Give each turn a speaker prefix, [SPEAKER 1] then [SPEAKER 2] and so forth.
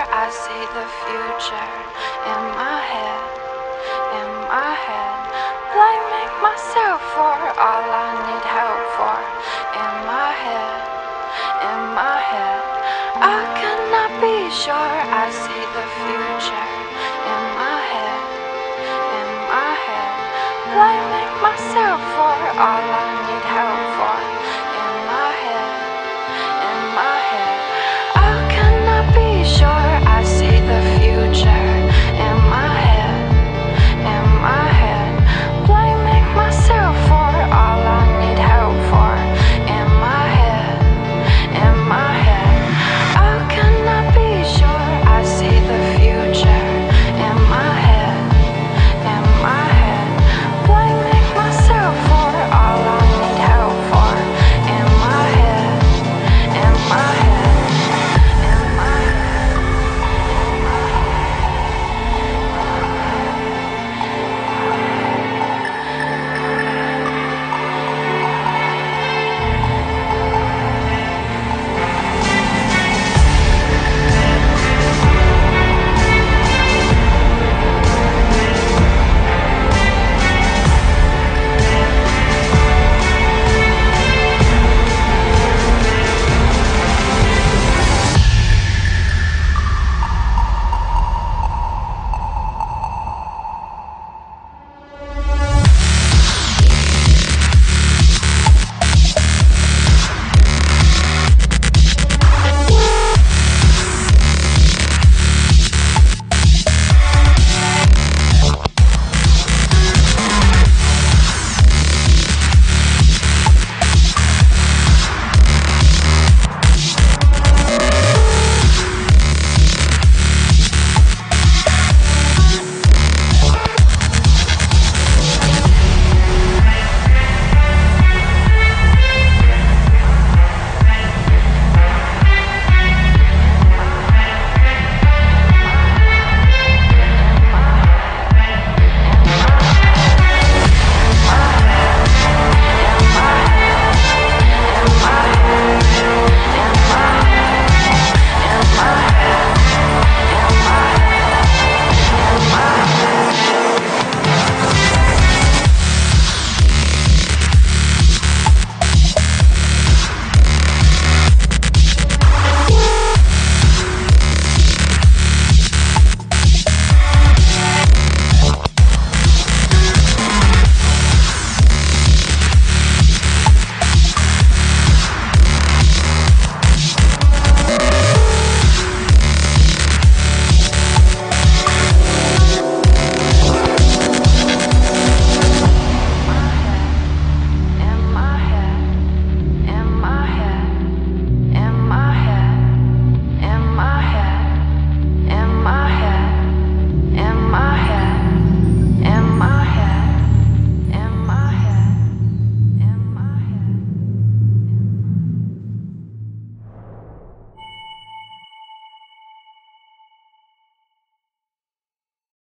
[SPEAKER 1] I see the future in my head, in my head. Blaming myself for all I need help for. In my head, in my head. I cannot be sure I see the future in my head, in my head. Blaming myself for all I